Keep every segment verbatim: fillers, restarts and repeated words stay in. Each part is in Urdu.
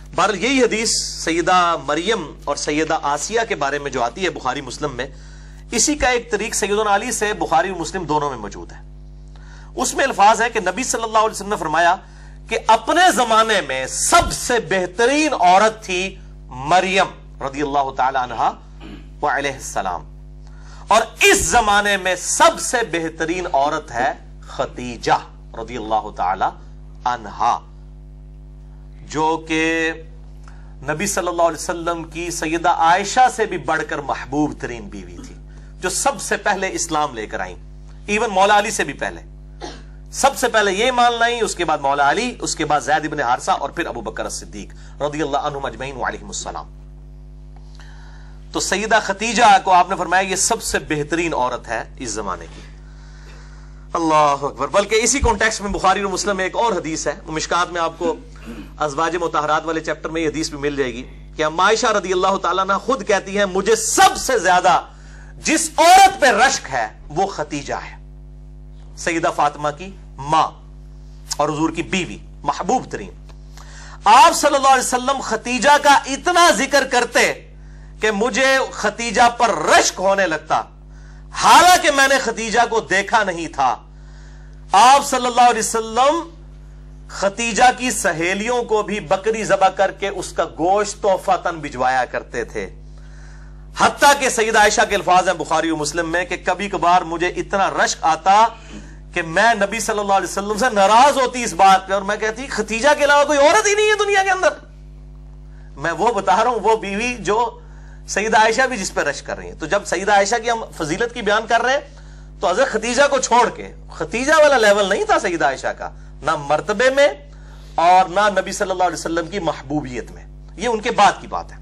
بہرحال یہی حدیث سیدہ مریم اور سیدہ آسیہ کے بارے میں جو آتی ہے بخاری مسلم میں، اسی کا ایک طریق سیدنا علی سے بخاری اور مسلم دونوں میں موجود ہے۔ اس میں الفاظ ہے کہ نبی صلی اللہ علیہ وسلم نے فرمایا کہ اپنے زمانے میں سب سے بہترین عورت تھی مریم رضی اللہ تعالی عنہا وعلیہ السلام، اور اس زمانے میں سب سے بہترین عورت ہے خدیجہ رضی اللہ تعالی عنہا، جو کہ نبی صلی اللہ علیہ وسلم کی سیدہ عائشہ سے بھی بڑھ کر محبوب ترین بیوی تھی، جو سب سے پہلے اسلام لے کر آئیں، ایون مولا علی سے بھی پہلے۔ سب سے پہلے یہ مان لائیں، اس کے بعد مولا علی، اس کے بعد زید بن حارثہ، اور پھر ابو بکر الصدیق رضی اللہ عنہم اجمعین وعلیہم السلام۔ تو سیدہ خدیجہ کو آپ نے فرمایا یہ سب سے بہترین عورت ہے اس زمانے کی۔ اللہ اکبر۔ بلکہ اسی کانٹیکسٹ میں بخاری اور مسلم میں ایک اور حدیث ہے، مشکات میں آپ کو ازواج مطہرات والے چیپٹر میں یہ حدیث بھی مل جائے گی کہ اما عائشہ رضی اللہ تعالیٰ عنہ خود کہتی ہیں مجھے سب سے زیادہ جس عورت پہ رشک ہے وہ خدیجہ ہے، سیدہ فاطمہ کی ماں اور حضور کی بیوی، محبوب ترین۔ آپ صلی اللہ علیہ وسلم خدیجہ کا اتنا ذکر کرتے کہ مجھے خدیجہ پر رشک ہونے لگتا، حالانکہ میں نے خدیجہ کو دیکھا نہیں تھا۔ آپ صلی اللہ علیہ وسلم خدیجہ کی سہیلیوں کو بھی بکری ذبح کر کے اس کا گوشت تحفۃً بھجوایا کرتے تھے، حتیٰ کہ سیدہ عائشہ کے الفاظ ہیں بخاری و مسلم میں کہ کبھی کبھار مجھے اتنا رشک آتا کہ میں نبی صلی اللہ علیہ وسلم سے ناراض ہوتی اس بات پہ، اور میں کہتی خدیجہ کے علاوہ کوئی عورت ہی نہیں ہے دنیا کے اندر۔ میں وہ بتا رہا ہوں، وہ بیوی جو سیدہ عائشہ بھی جس پہ رشک کر رہی ہیں۔ تو جب سیدہ عائشہ کی ہم فضیلت کی بیان کر رہے ہیں تو حضرت خدیجہ کو چھوڑ کے، خدیجہ والا لیول نہیں تھا سیدہ عائشہ کا، نہ مرتبے میں اور نہ نبی صلی اللہ علیہ وسلم کی محبوبیت میں، یہ ان کے بعد کی بات ہے۔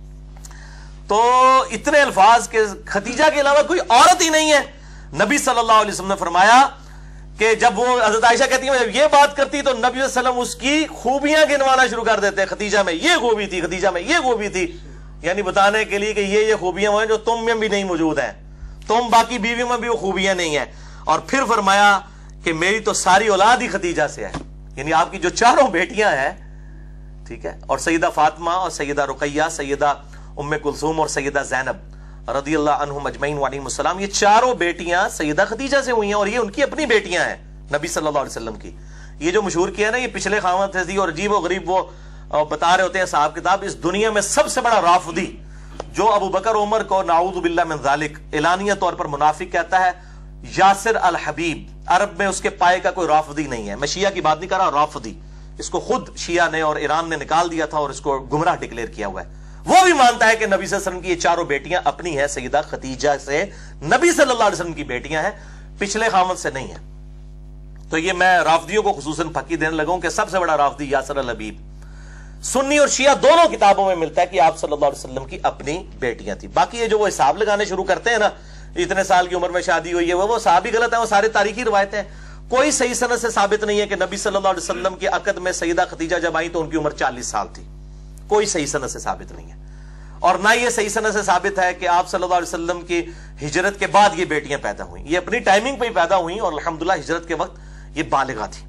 تو اتنے الفاظ کہ خدیجہ کے علاوہ کوئی عورت ہی نہیں ہے۔ نبی صلی اللہ علیہ وسلم نے فرمایا کہ جب وہ حضرت عائشہ کہتی ہیں جب یہ بات کرتی تو نبی صلی اللہ علیہ وسلم اس کی خوبیاں گنوانا شروع کر دیتے، خدیجہ میں یہ خوبی تھی، خدیجہ میں یہ خوبی تھی، یعنی بتانے کے لیے کہ یہ یہ خوبیاں ہیں جو تم میں بھی نہیں موجود ہیں، تم باقی بیویوں میں بھی وہ خوبیاں نہیں ہیں۔ اور پھر فرمایا کہ میری تو ساری اولاد ہی خدیجہ سے ہے، یعنی آپ کی جو چاروں بیٹیاں ہیں، ٹھیک ہے، اور سیدہ فاطمہ اور سیدہ رقیہ، سیدہ ام کلثوم اور سیدہ زینب رضی اللہ عنہم اجمعین وعلیہم السلام، یہ چاروں بیٹیاں سیدہ خدیجہ سے ہوئی ہیں، اور یہ ان کی اپنی بیٹیاں ہیں نبی صلی اللہ علیہ وسلم کی۔ یہ جو مشہور کیا نا، یہ پچھلے خامد تھے اور عجیب و غریب وہ بتا رہے ہوتے ہیں صاحب کتاب، اس دنیا میں سب سے بڑا رافضی جو ابو بکر عمر کو نعوذ باللہ من ذالک اعلانیہ طور پر منافق کہتا ہے، یاسر الحبیب، عرب میں اس کے پائے کا کوئی رافضی نہیں ہے۔ میں شیعہ کی بات نہیں کر رہا، رافضی، اس کو خود شیعہ نے اور ایران نے نکال دیا تھا اور اس کو گمراہ ڈکلیئر کیا ہوا ہے۔ وہ بھی مانتا ہے کہ نبی صلی اللہ علیہ وسلم کی یہ چاروں بیٹیاں اپنی ہیں، سیدہ خدیجہ سے نبی صلی اللہ علیہ وسلم کی بیٹیاں ہیں، پچھلے خامد سے نہیں ہیں۔ تو یہ میں رافضیوں کو خصوصاً پھکی دینے لگوں کہ سب سے بڑا رافضی یاسر الحبیب، سنی اور شیعہ دونوں کتابوں میں ملتا ہے کہ آپ صلی اللہ علیہ وسلم کی اپنی بیٹیاں تھیں۔ باقی یہ جو وہ حساب لگانے شروع کرتے ہیں نا، اتنے سال کی عمر میں شادی ہوئی ہے، وہ صحاب بھی غلط ہیں، وہ سارے تاریخی روایتیں ہیں۔ کوئی صحیح سند سے ثابت نہیں ہے کہ نبی صلی اللہ علیہ وسلم کے عقد میں سیدہ خدیجہ جب آئی تو ان کی عمر چالیس سال تھی، کوئی صحیح سند سے ثابت نہیں ہے۔ اور نہ یہ صحیح سند سے ثابت ہے کہ آپ صلی اللہ علیہ وسلم کی ہجرت کے بعد یہ بیٹیاں پیدا ہوئیں، یہ اپنی ٹائمنگ پہ ہی پیدا ہوئیں اور الحمدللہ ہجرت کے وقت یہ بالغہ تھی۔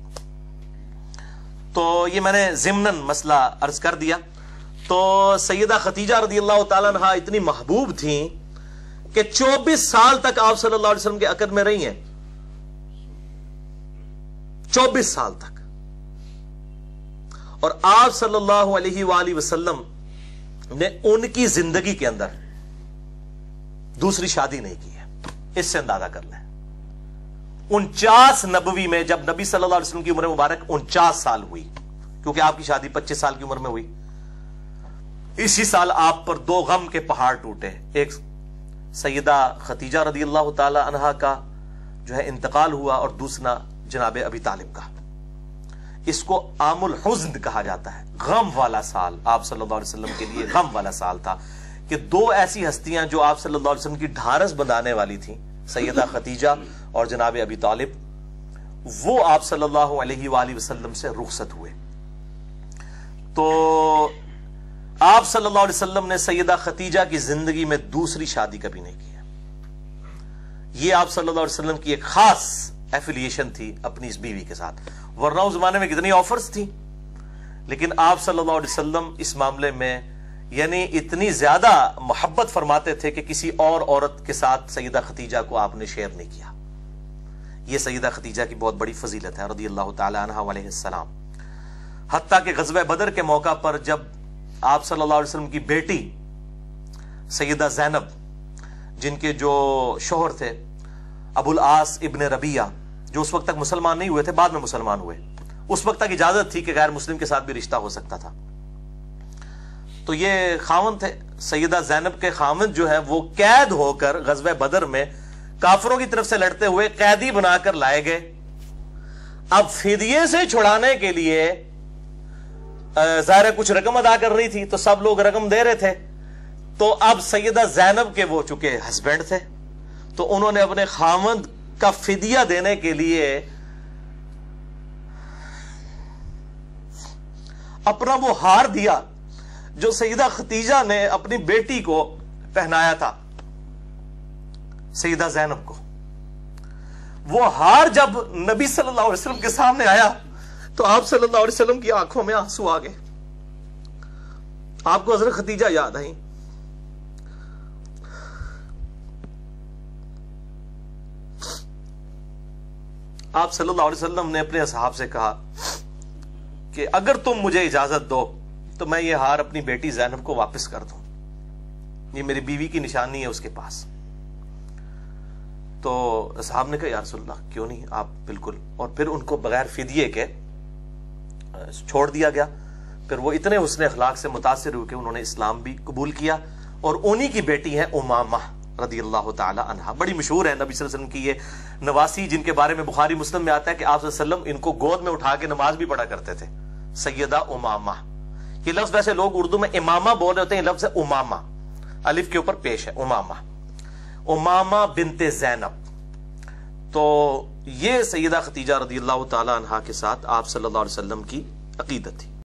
تو یہ میں نے ضمناً مسئلہ عرض کر دیا۔ تو سیدہ خدیجہ رضی اللہ تعالیٰ عنہا اتنی محبوب تھیں کہ چوبیس سال تک آپ صلی اللہ علیہ وسلم کے عقد میں رہی ہیں، چوبیس سال تک، اور آپ صلی اللہ علیہ وآلہ وسلم نے ان کی زندگی کے اندر دوسری شادی نہیں کی ہے۔ اس سے اندازہ کر لیں، انچاس نبوی میں جب نبی صلی اللہ علیہ وسلم کی عمر مبارک انچاس سال ہوئی، کیونکہ آپ کی شادی پچیس سال کی عمر میں ہوئی، اسی سال آپ پر دو غم کے پہاڑ ٹوٹے، ایک سیدہ خدیجہ رضی اللہ تعالی عنہا کا جو ہے انتقال ہوا، اور دوسرا جناب ابی طالب کا۔ اس کو عام الحزن کہا جاتا ہے، غم والا سال آپ صلی اللہ علیہ وسلم کے لیے غم والا سال تھا کہ دو ایسی ہستیاں جو آپ صلی اللہ علیہ وسلم کی ڈھارس بندھانے والی تھیں، سیدہ خدیجہ اور جناب ابی طالب، وہ آپ صلی اللہ علیہ وآلہ وسلم سے رخصت ہوئے۔ تو آپ صلی اللہ علیہ وسلم نے سیدہ خدیجہ کی زندگی میں دوسری شادی کبھی نہیں کی ہے۔ یہ آپ صلی اللہ علیہ وسلم کی ایک خاص ایفیلیشن تھی اپنی اس بیوی کے ساتھ، ورنہ اس زمانے میں کتنی آفرز تھیں، لیکن آپ صلی اللہ علیہ وسلم اس معاملے میں یعنی اتنی زیادہ محبت فرماتے تھے کہ کسی اور عورت کے ساتھ سیدہ خدیجہ کو آپ نے شیئر نہیں کیا. یہ سیدہ خدیجہ کی بہت بڑی فضیلت ہے رضی اللہ تعالی عنہا علیہ السلام. حتیٰ کہ غزوہ بدر کے موقع پر جب آپ صلی اللہ علیہ وسلم کی بیٹی سیدہ زینب جن کے جو شوہر تھے ابو العاص ابن ربیعہ جو اس وقت تک مسلمان نہیں ہوئے تھے، بعد میں مسلمان ہوئے، اس وقت تک اجازت تھی کہ غیر مسلم کے ساتھ بھی رشتہ ہو سکتا تھا، تو یہ خاوند تھے. سیدہ زینب کے خاوند جو ہے وہ قید ہو کر غزوہ بدر میں کافروں کی طرف سے لڑتے ہوئے قیدی بنا کر لائے گئے. اب فدیے سے چھڑانے کے لیے ظاہر کچھ رقم ادا کر رہی تھی تو سب لوگ رقم دے رہے تھے، تو اب سیدہ زینب کے وہ چونکہ ہسبینڈ تھے تو انہوں نے اپنے خاوند کا فدیہ دینے کے لیے اپنا وہ ہار دیا جو سیدہ خدیجہ نے اپنی بیٹی کو پہنایا تھا سیدہ زینب کو. وہ ہار جب نبی صلی اللہ علیہ وسلم کے سامنے آیا تو آپ صلی اللہ علیہ وسلم کی آنکھوں میں آنسو آ گئے. آپ کو حضرت خدیجہ یاد آئی. آپ صلی اللہ علیہ وسلم نے اپنے اصحاب سے کہا کہ اگر تم مجھے اجازت دو تو میں یہ ہار اپنی بیٹی زینب کو واپس کر دوں، یہ میری بیوی کی نشانی ہے اس کے پاس. تو اصحاب نے کہا یا رسول اللہ کیوں نہیں، آپ بالکل. اور پھر ان کو بغیر فدیے کے چھوڑ دیا گیا. پھر وہ اتنے حسن اخلاق سے متاثر ہوئے کہ انہوں نے اسلام بھی قبول کیا، اور انہی کی بیٹی ہے امامہ رضی اللہ تعالی عنہا. بڑی مشہور ہے نبی صلی اللہ علیہ وسلم کی یہ نواسی جن کے بارے میں بخاری مسلم میں آتا ہے کہ آپ صلی اللہ علیہ وسلم ان کو گود میں اٹھا کے نماز بھی پڑھا کرتے تھے. سیدہ امامہ، یہ لفظ ویسے لوگ اردو میں امامہ بول رہے ہوتے ہیں، یہ لفظ ہے امامہ، الف کے اوپر پیش ہے امامہ، امامہ بنت زینب. تو یہ سیدہ خدیجہ رضی اللہ تعالی عنہا کے ساتھ آپ صلی اللہ علیہ وسلم کی عقیدت تھی.